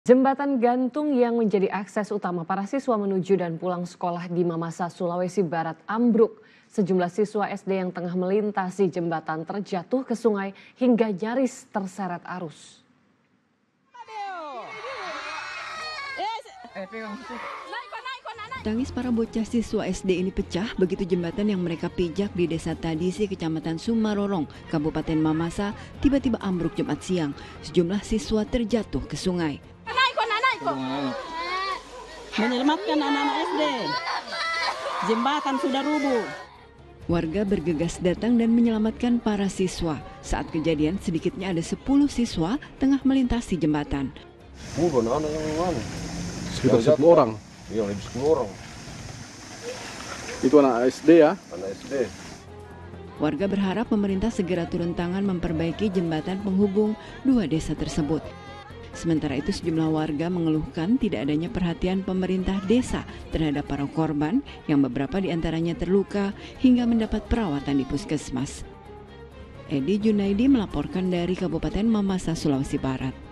Jembatan gantung yang menjadi akses utama para siswa menuju dan pulang sekolah di Mamasa, Sulawesi Barat ambruk. Sejumlah siswa SD yang tengah melintasi jembatan terjatuh ke sungai hingga nyaris terseret arus. Tangis para bocah siswa SD ini pecah begitu jembatan yang mereka pijak di Desa Tadisi, Kecamatan Sumarorong, Kabupaten Mamasa, tiba-tiba ambruk Jumat siang. Sejumlah siswa terjatuh ke sungai. Menyelamatkan anak-anak SD. Jembatan sudah rubuh. Warga bergegas datang dan menyelamatkan para siswa. Saat kejadian sedikitnya ada 10 siswa tengah melintasi jembatan. Bukan anak yang mana? Sekitar 10 orang. Iya, lebih 10 orang. Itu anak SD ya? Anak SD. Warga berharap pemerintah segera turun tangan memperbaiki jembatan penghubung dua desa tersebut. Sementara itu sejumlah warga mengeluhkan tidak adanya perhatian pemerintah desa terhadap para korban yang beberapa diantaranya terluka hingga mendapat perawatan di puskesmas. Edi Junaidi melaporkan dari Kabupaten Mamasa, Sulawesi Barat.